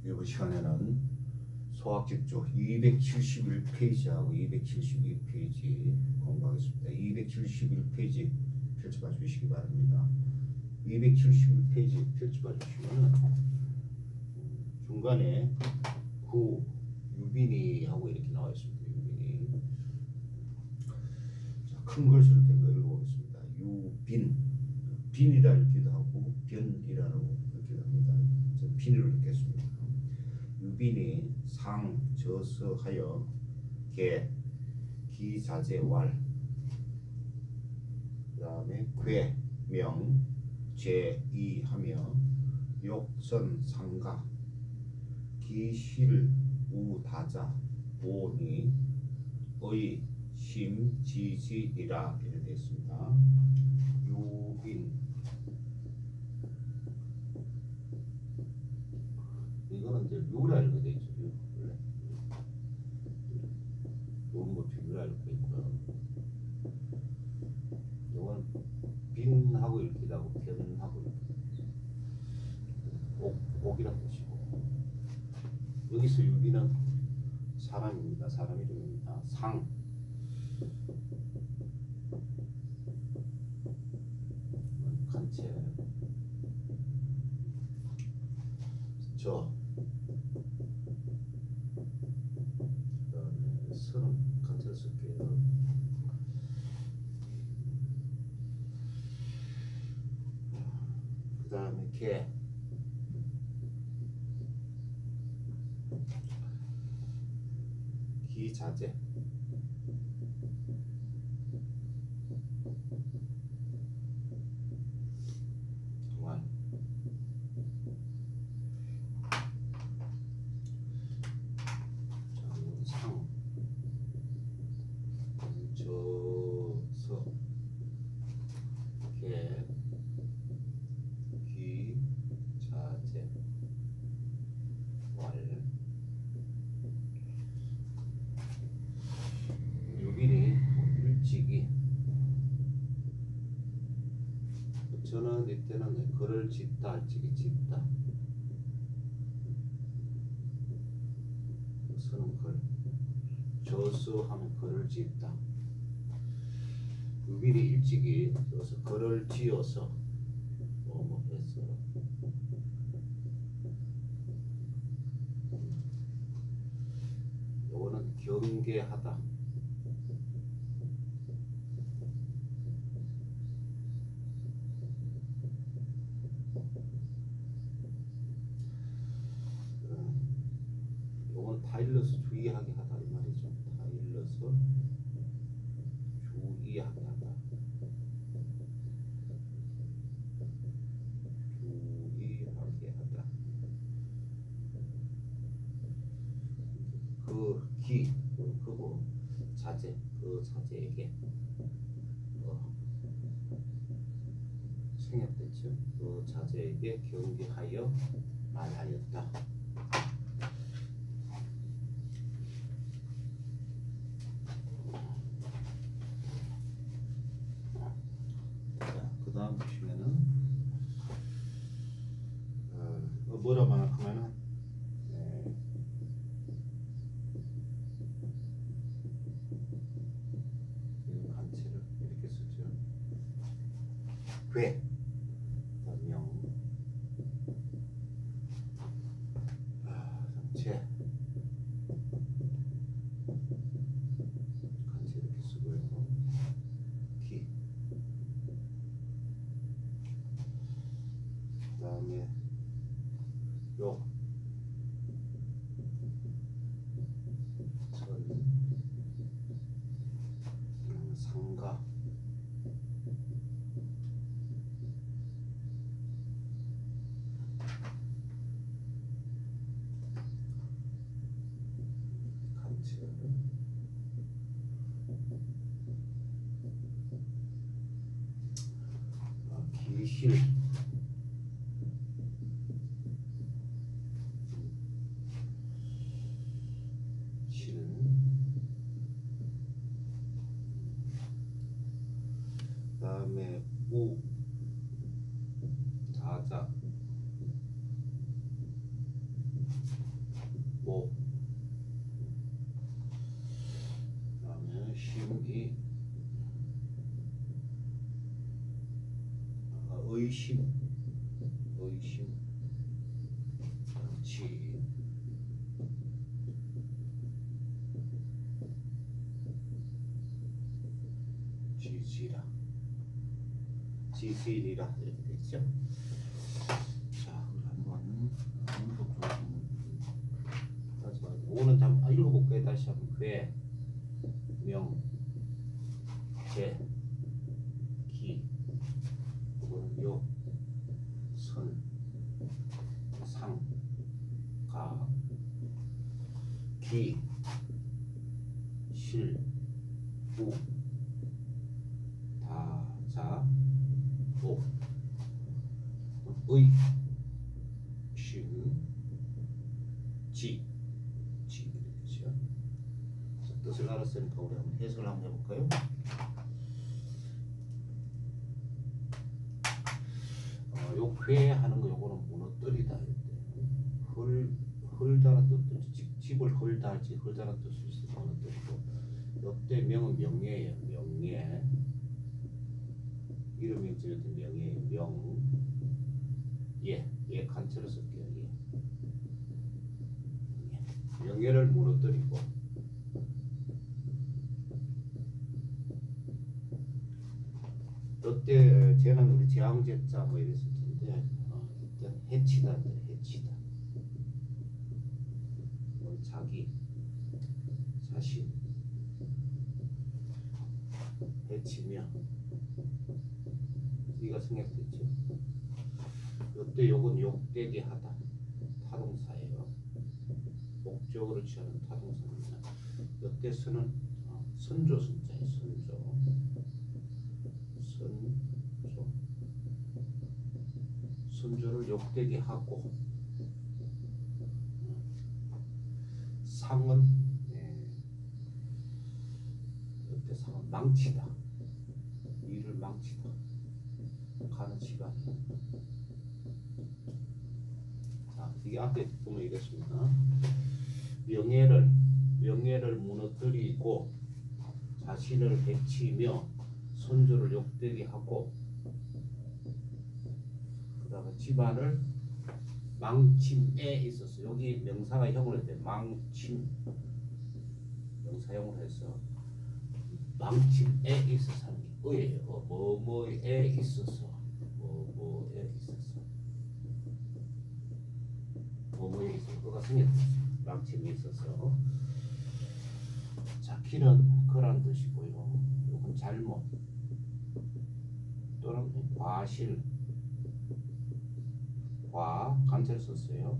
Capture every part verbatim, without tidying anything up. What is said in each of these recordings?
이번 시간에는 소학집조 이백칠십일 페이지하고 이백칠십이 페이지 공부하겠습니다. 이백칠십일 페이지 펼쳐봐 주시기 바랍니다. 이백칠십일 페이지 펼쳐봐 주시면 중간에 구 유빈이 하고 이렇게 나와 있습니다. 유빈이. 자, 큰 글씨로 된 거 읽어보겠습니다. 유빈, 빈이라 읽기도 하고 변이라고 읽기도 합니다. 저는 빈으로 읽겠습니다. 유빈이 상, 저서 하여 개, 기자재 왈, 그 다음에 괴, 명, 제, 이 하며 욕선, 상가, 기실, 우, 다자, 보니, 의, 심, 지지이라 이렇게 되어 있습니다. 유빈, 이거는 이제 유라 이렇게 되어 있죠. 유, 원래 좋은 것 유라 이렇게 있고요. 이건 빈하고 이렇게 하고 변하고 이렇게 옥, 옥이란 뜻이고, 여기서 유빈은 사람입니다. 사람 이름입니다. 상, 간체, 저, 그다음에 서는 간체를 쓸게요. 그 다음에 개, 기자재, 왈, 상, 저서, 개, 기자재, 왈, 유빈이 일찍이. 저는 이때는 글을 짓다, 일찍이 짓다. 쓰는 글. 저서 하면 글을 짓다. 유빈이 일찍이 그래서 글을 지어서 뭐뭐 했어. 요거는 경계하다. 요건 타일러서 주의하게 하다 이 말이죠. 타일러서 주의하게 하다. 주의하게 하다. 그 기, 그거 자제, 그 자제에게 어, 생략됐죠. 그 자제에게 경계하여 말하였다. 그 다음 보시면은 어, 뭐라 말하면은 네. 이 간체를 이렇게 쓰죠. 괴, 명, 아, 제, 간체 이렇게 쓰고요. 기, 그 다음에 요, 선, 상가, 간체, 아, 기실, 실, 그 다음에 우, 다자, 의심, 의심, 지, 지지라, 지지리라 이렇게 되죠. 자, 한번 문법 좀 다시 봐. 오는 좀 읽어볼까요? 다시 한번 괴, 명, 개, 기, 요, 선, 상, 가, 기, 실, 우, 다, 자, 오, 의, 신, 지, 지 그렇죠. 뜻을 알았으니까 우리 한번 해석을 한번 해볼까요? 어, 요 괴하는 거 요거는 무너뜨리다 할 때, 헐 헐다는 뜻도 집, 집을 헐다 할지 헐다는 뜻을 쓰고 무너뜨리고, 요때 명은 명예예요. 명예. 이름 명칭일 때 명예, 명, 예, 예 간체로 쓸게요. 예. 예. 명예를 무너뜨리고, 이때 쟤는 우리 재앙제자 뭐 이랬을 텐데, 어, 일단 해치다, 해치다. 뭐 자기, 자신, 해치며. 이가 생략됐죠. 이때 요건 욕되게 하다, 타동사예요. 목적으로 취하는 타동사입니다. 이때 쓰는 어, 선조 순자예요. 선조, 선조, 선조를 욕되게 하고, 상은 예, 이때 상은 망치다, 일을 망치다. 가는 시간. 자, 이게 앞에 보면 이랬습니다. 명예를 명예를 무너뜨리고, 자신을 해치며, 선조를 욕되게 하고, 그다음에 집안을 망침에 있어서, 여기 명사가 형으로 할 때 망침, 명사형으로 해서 망침에 있어서 하는 게 의예요. 뭐뭐에 있어서, 뭐뭐에 있어서, 뭐뭐에 있어서 그가 생겼어요. 망침에 있어서. 자, 길은 그란 뜻이고요. 요건 잘못 또는 과실, 과 간체를 썼어요.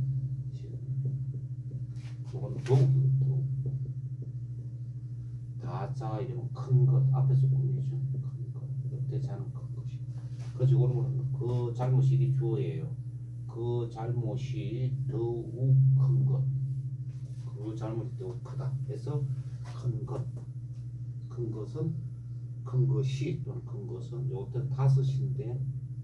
요건 도구, 도구. 다자 이러면 큰 것, 앞에서 꾸미죠. 큰 것. 옆에 자는 큰 것이. 그래서 이거는 그 잘못이 이 주어예요. 그 잘못이 더욱 큰 것. 그 잘못이 더욱 크다. 그래서 큰 것. 큰 것은, 큰 것이 또는 큰 것은, 요때 다섯인데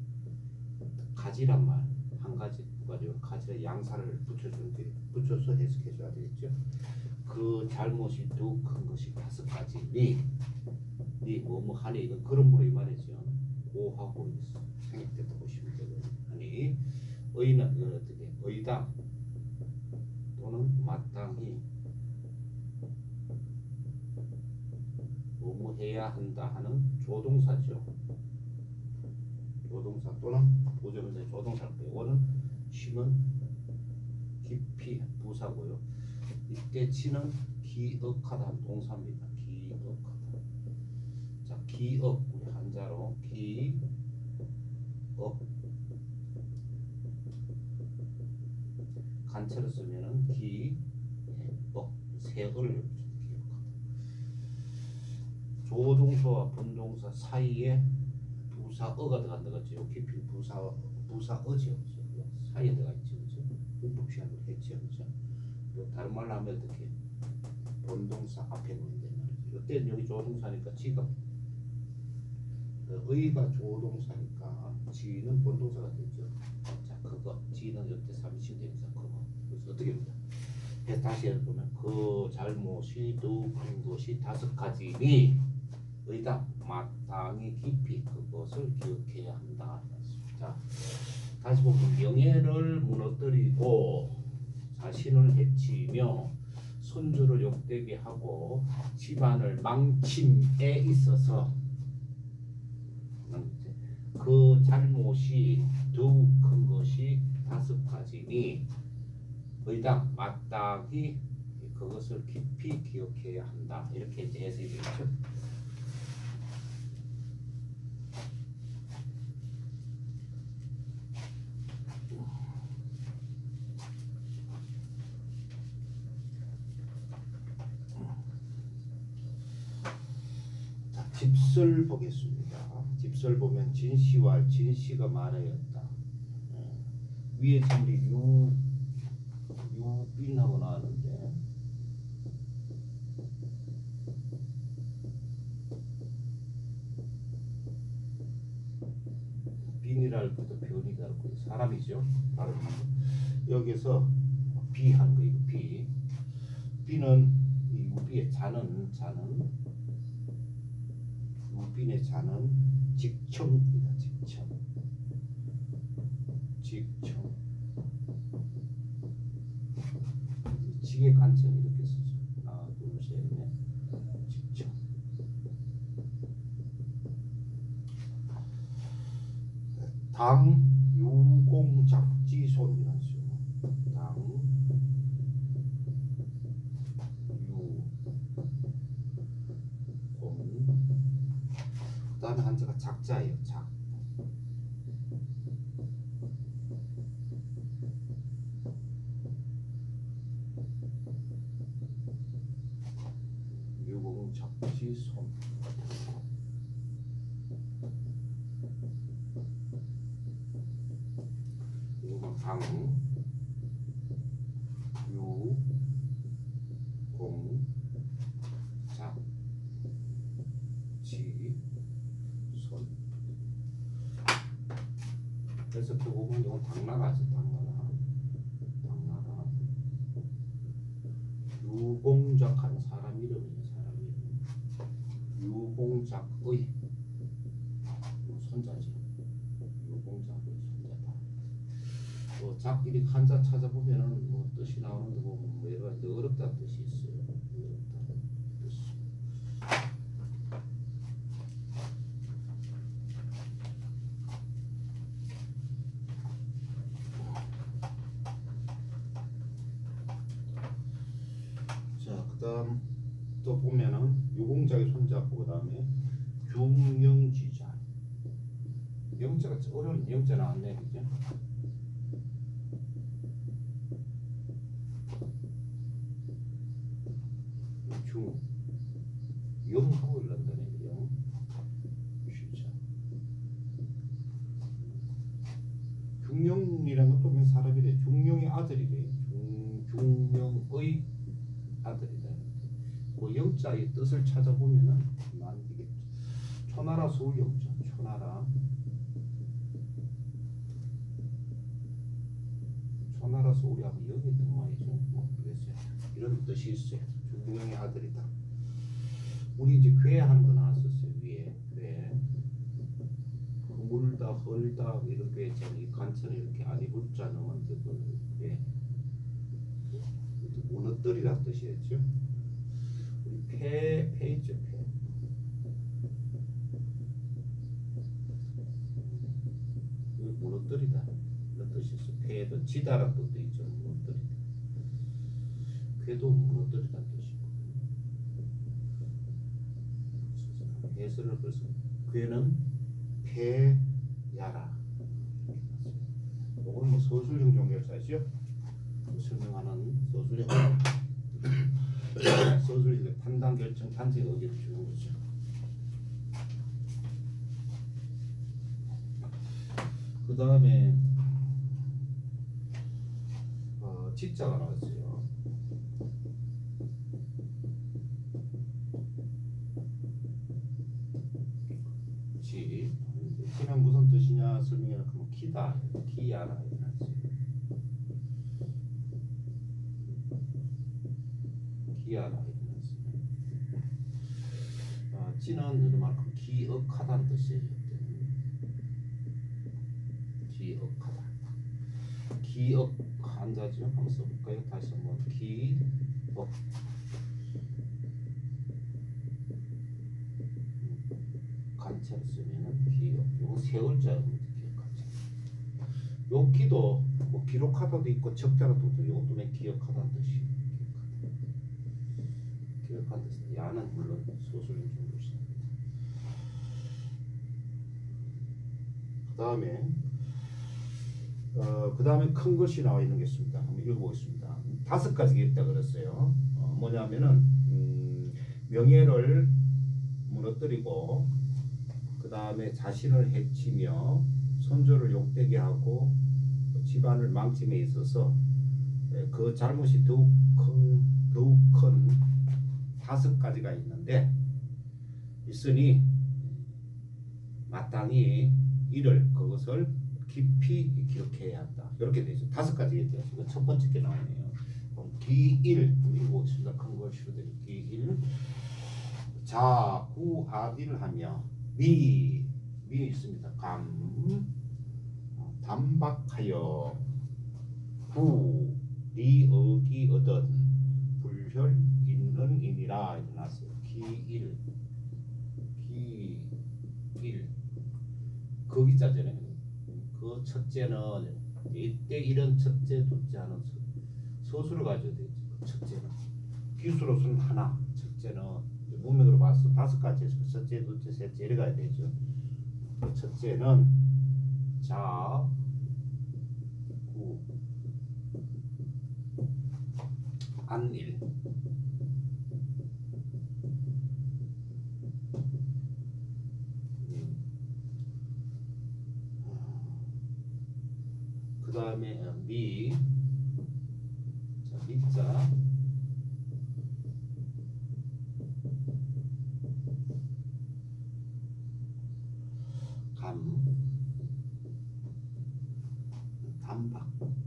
가지란 말. 한 가지, 두 가지, 가지를 양사를 붙여주는데, 붙여서 해석해줘야 되겠죠. 그 잘못이 더욱 큰 것이 다섯 가지니, 니 뭐뭐 하니, 이건 그런 이 말이죠. 고하고 생략됐다 보시면 되거든요. 아니, 의는 이건 어떻게, 의다 또는 마땅히 뭐뭐 해야 한다 하는 조동사죠. 조동사 또는 보조명사 조동사를 이거는 시는 깊이 부사고요. 이때 치는 기억하다 동사입니다. 기억하다. 자, 기억 우리 한자로 기억, 간체로 쓰면은 기억, 세을 기억하다. 조동사와 본동사 사이에 부사어가 들어간다 그죠? 깊이 부사 부사어죠. 사이에 들어가 있죠. 그죠? 문법 시간으로 했죠. 그죠? 또 다른 말로 하면 어떻게? 본동사 앞에 놓는다 말이죠. 이때는 여기 조동사니까 지금 의가 조동사니까 지는 본동사가 되죠. 자, 그거 지는 이때 삼신 대명사 그거. 그래서 어떻게 합니까? 다시 해보면 그 잘못이 더 큰 것이 다섯 가지니 의다 마땅히 깊이 그것을 기억해야 한다. 자, 다시 보면 명예를 무너뜨리고 자신을 해치며 손주를 욕되게 하고 집안을 망침에 있어서 그 잘못이 더욱 큰 것이 다섯 가지니 의당 마땅히 그것을 깊이 기억해야 한다. 이렇게 이제 해석이 되죠. 자, 집설 보겠습니다. 집설 보면 진시와 진시가 말하였다. 위에 지금 유 유빈하고 나왔는데 빈이랄 것도 변이가 있고 사람이죠. 바로 여기서 비한 거 이거 비 비는 이 유비의 자는 자는 유빈의 자는 직청입니다. 직청 직청 직의 간체는 이렇게 쓰죠. 하나 둘셋넷 직청. 당 유공작지손이라는 수. 당 유공. 그다음에 한자가 작자예요. 작. 유공작지손. 당, 유, 공, 작, 지, 손. 그래서 그 보면 이건 당나라죠. 당나라. 당나라. 유공작하는 사람 이름이에요. 사람 이름. 유공작의 손자지. 유공작의 손자다. 뭐 작 이렇게 한자 찾아보면은 뭐 뜻이 나오는데 보면 뭐 여러 가지 어렵다는 뜻이 있어요. 어렵다는 뜻. 자, 그다음 또 보면은 유공작의 손잡고 그다음에 중영지자. 영자가 어려운 영자 나왔네, 그죠? 중 영국을 난다네. 영 시자. 중용이라는 것도 보면 사람이래. 중용의 아들이래. 중 중용의 아들이다. 그 영자의 뜻을 찾아보면은 난 이게 초나라 서울 영자. 초나라 초나라 서울이하고 영이 뜻 말이죠. 뭐 그랬어요. 이런 뜻이 있어요. 중용의 아들이다. 우리 이제 괴하는 거 나왔었어요. 위에 괴. 그물다, 헐다 이렇게 이 간천에 이렇게 아니 불자 넣었는데 그 괴. 무너뜨리란 뜻이었죠. 우리 폐, 폐 있죠. 폐. 무너뜨리다 이런 뜻이 있어. 폐도 지다란 뜻도 있죠. 무너뜨리다. 괴도 무너뜨리다는 뜻이고. 해설을 그래서 괴는 폐야라. 이건 뭐 서술형 종결사죠. 설명하는 서술형 서술형 판단 결정 단색 의견을 주는 거죠. 그 다음에 어, 지자가 나왔어요. 지. 지는 무슨 뜻이냐 설명해라. 그럼 키다, 키야라 이렇게 나왔어요. 기하라 이렇게 나왔어요. 어, 지는 이만큼 기억하다는 뜻이에요. 가지고 한번 써볼까요? 다시 한번 기억. 간체를 쓰면은 기억. 요거 세 글자입니다. 기억간체. 요 기도 뭐 기록하다도 있고 적자라도 요것도 맨 기억하다는 뜻이. 기억하다. 기억하는 뜻은 야는 물론 소수인 정도시. 그 다음에 어, 그 다음에 큰 것이 나와 있는 게 있습니다. 한번 읽어보겠습니다. 다섯 가지가 있다 그랬어요. 어, 뭐냐면은 음, 명예를 무너뜨리고 그 다음에 자신을 해치며 선조를 욕되게 하고 집안을 망침에 있어서 그 잘못이 더욱 큰, 더욱 큰 다섯 가지가 있는데 있으니 마땅히 이를 그것을 깊이 기억해야 한다. 이렇게 되죠. 다섯 가지가 있죠. 지금 첫 번째 게 나오네요. 기일 읽어보겠습니다. 큰 글씨로 된 기일. 자, 구, 아디를 하며 미, 미 있습니다. 감, 단박하여 구, 리, 어기, 얻은 불혈, 있는, 인이라 이렇게 나왔어요. 기일, 기일. 거기자잖아요. 그 첫째는 이때 이런 첫째, 둘째 하는 서술을 가져야 되죠. 첫째는 기수로서는 하나, 첫째는 문맥으로 봐서 다섯 가지에서 첫째, 둘째, 셋째 이래 가야 되죠. 첫째는 자, 구, 안일. 그 다음에 미, 자, 미자, 감, 단박,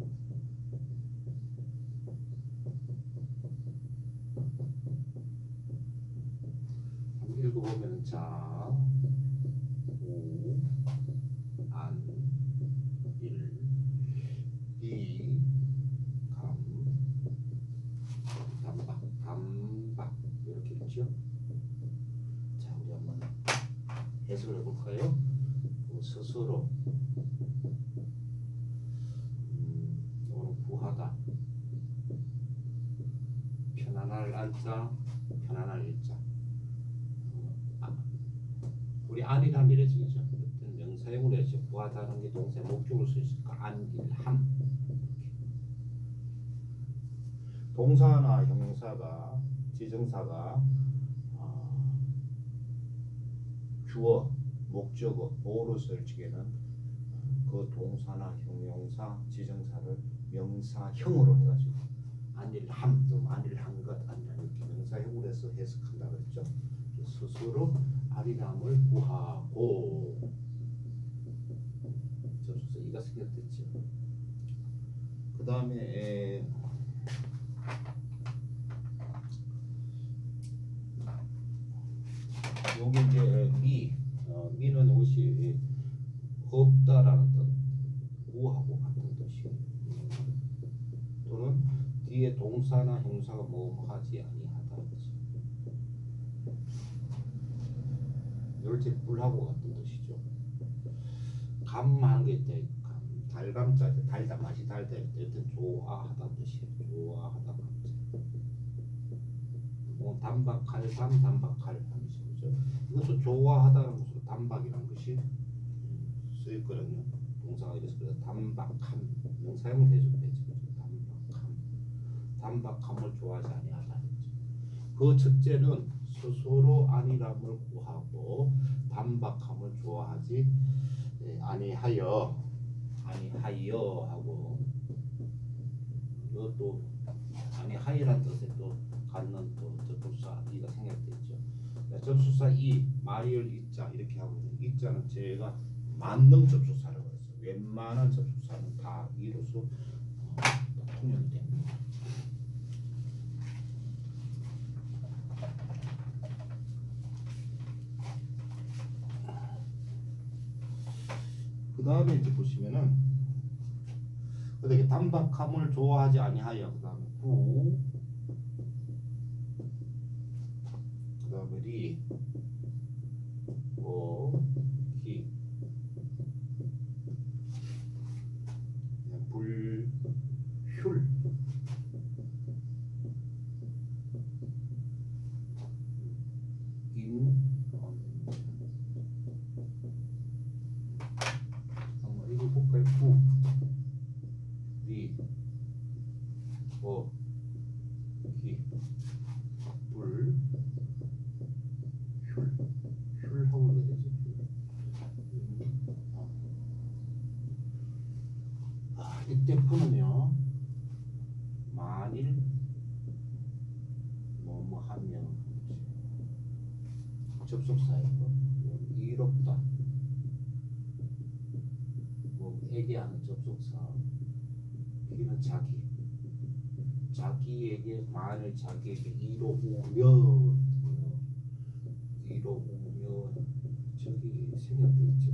한번 읽어보면 자, 오, 안, 일, 이, 감, 단박, 단박 이렇게 있죠. 자, 우리 한번 해석을 해볼까요? 뭐 스스로 음, 오늘 구하다, 편안할 안자, 편안할 일자. 어, 아, 우리 안이란 이래지죠. 어떤 명사형으로 해서 구하다는 게 동사 목적으로 쓸 수 있으니까 안일함. 동사나 형용사가 지정사가 어, 주어, 목적어, 보어로 쓸 적에는 그 동사나 형용사, 지정사를 명사형으로 해가지고 안일함, 또 안일한 것, 안일 이렇게 명사형으로 해서 해석한다 그랬죠. 스스로 안일함을 구하고 접수사 이가 생략됐죠. 그 다음에 여기 이제 미, 어, 미는 이것이 없다라는 뜻, 우하고 같은 뜻이에요. 또는 뒤에 동사나 형사가 뭐 하지 아니하다. 열째 불하고 같은 뜻이죠. 감하는 게 있다. 감, 달감자, 달다 맛이 달다. 일단 좋아하다는 뜻이에요. 좋아하다 감자. 뭐 단박할, 감 단박할 하면서 그죠. 이것도 좋아하다는 것으로 단박이라는 것이 쓰였거든요. 동사가 이래서 그래서 단박함 명사형을 해주겠죠. 단박함, 단박함을 좋아하지 아니하다. 그 첫째는 스스로 안일함을 구하고 단박함을 좋아하지 아니하여, 아니하여 하고 이것도 아니하여란 뜻에 또 갖는 또 접수사 이가 생략되죠. 접수사 이, 말을 이자 이렇게 하고 있는 이자는 제가 만능 접수사라고 했어요. 웬만한 접수사는 다 이로써 어, 통용이 됩니다. 그 다음에 이제 보시면은 그다음에 단박함을 좋아하지 아니하여 그다음에 구 그다음에 리 오 기 불 휼 인 한번 이거 볼까요? 구 리 오 기 불 휼 휼 하고 넣어야 되지. 아, 이때 푸는요. 만일 뭐뭐 하면 접속사이고 이롭다 뭐에게 하는 접속사 기는 자기 자기에게 만일 자기에게 이로우면 이로우면 저기 생략돼 있죠.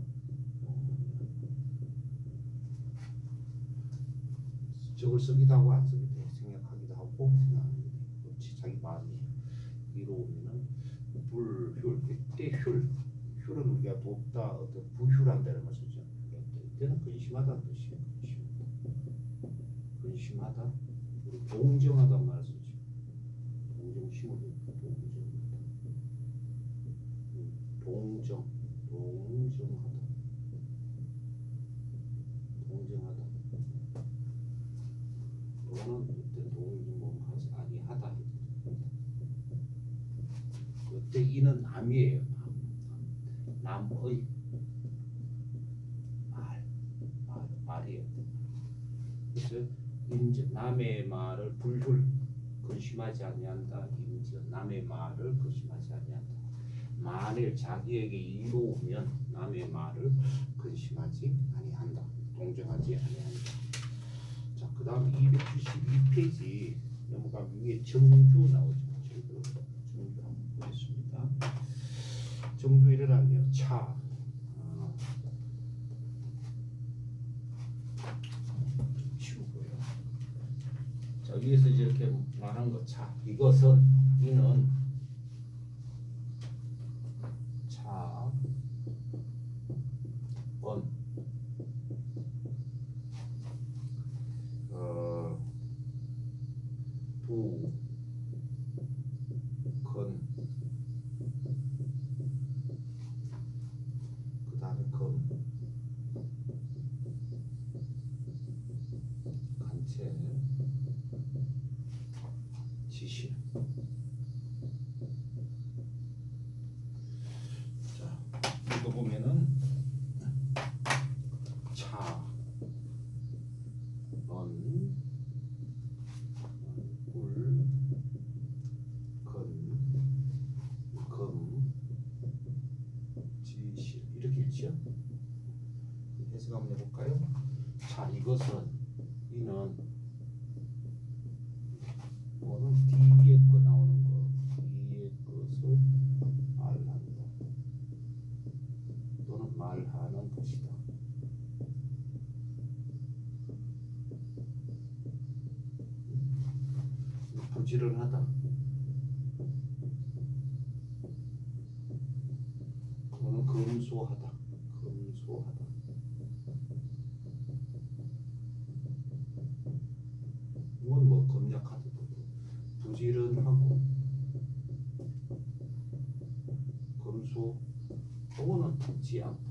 저걸 쓰기도 하고 안 쓰기도 해. 생략하기도 하고 생각하기도 해. 그렇지. 자기 마음이 이로우면은 불휼 이때 휼 휼은 우리가 돕다 어떤 부휼한다는 말 쓰죠. 이때는 근심하다는 뜻이에요. 근심하다. 근심하다. 우리 동정하다는 말 쓰죠. 동정심을 동정하다. 동정 동정하다. 동정하다. 또는 그때 동정하지 아니하다. 그때 이는 남이에요. 남. 남의 말, 말 말이에요. 그래서 인저 남의 말을 불휼 근심하지 아니한다. 인저 남의 말을 근심하지 아니한다. 만일 자기에게 이로우면 남의 말을 근심하지 아니한다. 동정하지 아니한다. 자, 그 다음 이백칠십이 페이지 넘어가면 위에 정주 나오죠. 정주, 정주 한번 보겠습니다. 정주 일어나면 차. 아, 치우고요. 자, 위에서 이렇게 말한 거 차. 이것은 이는 차. 건. 어, 부. 건. 그 다음에 검. 간체. 지시. 자, 이거 보면은 차, 넌, 꿀, 건, 검, 지시 이렇게 읽죠. 해석 한번 해볼까요? 자, 이것은 이는 뭐는 뒤에 거 나오는 거 뒤에 것을 말한다 또는 말하는 것이다. 부지런하다. 그거는 검소하다. 검소하다. 이건 뭐 검약하다. 부지런하고 검소. 그거는 듣지 않다.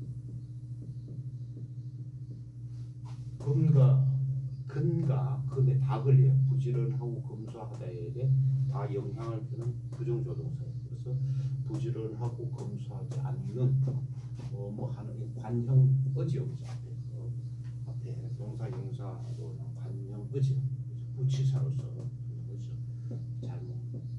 근가 근가 근에 다 걸려요. 부지런하고 검소하다에 다 영향을 주는 부정조동사예요. 그래서 부지런하고 검소하지 않는 어, 뭐 하는 관형 어지요. 앞에 어, 앞에 동사 형사로 관형 어지요. 부치사로서 어지요. 잘못.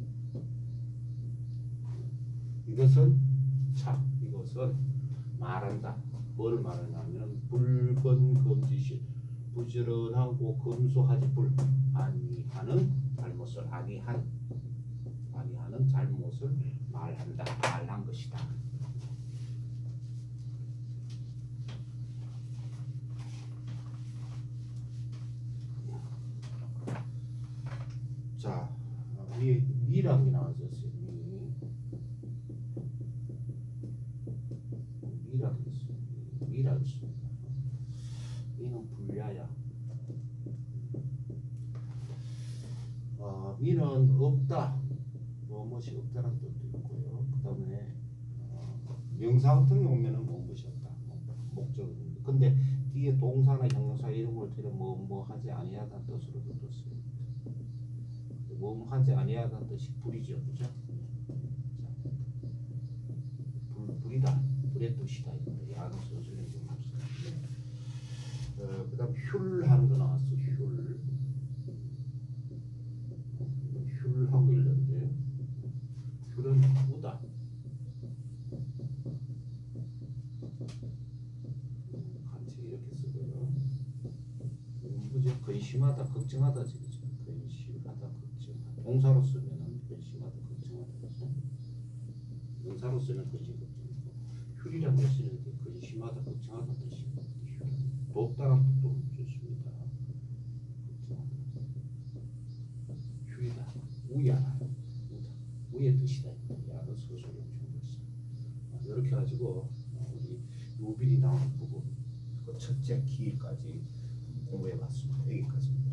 이것은 참 이것은 말한다. 뭘 말하냐면 불건검지시 부지런하고 검소하지 불 아니하는 잘못을 아니한 아니하는 잘못을 말한다. 말한 것이다. 자, 어, 위에 미라고 나와졌어요. 미. 미라고 있어요. 미라고 있습니다. 미는 불야야. 어, 미는 없다. 뭐뭇이 없다는 뜻도 있고요. 그 다음에 어, 명사 같은 경우에는 뭐뭇이 없다. 목적은. 근데 뒤에 동사나 형용사 이런 걸 들여 뭐뭐 하지 아니하다는 뜻으로도 떴어요. 뭐 하지 아니하다는 뜻이 불이죠, 그죠? 불 불이다, 불의 뜻이다 이거 야는 서술형 좀 합시다. 네. 어, 그다음 흉 하는 거 나왔어, 흉. 흉 하고 있는데 흉은 우다. 같이 이렇게 쓰고요. 그죠? 근심하다, 걱정하다 지금. 근심하다, 걱정하다. 동사로 쓰면은 근심하다, 걱정하다. 그죠? 명사로 쓰면 근심, 걱정이고. 흉이라는 걸 쓰는데 근심하다, 걱정하다 뜻이고. 돕다라는 뜻도 좋습니다. 걱정하다. 흉이다, 우야다, 우다, 우의 뜻이다. 야는 서술형 중국사. 이렇게 가지고 우리 요빈이 나오는 부분. 그 첫째 키까지 공부해봤습니다. 여기까지입니다.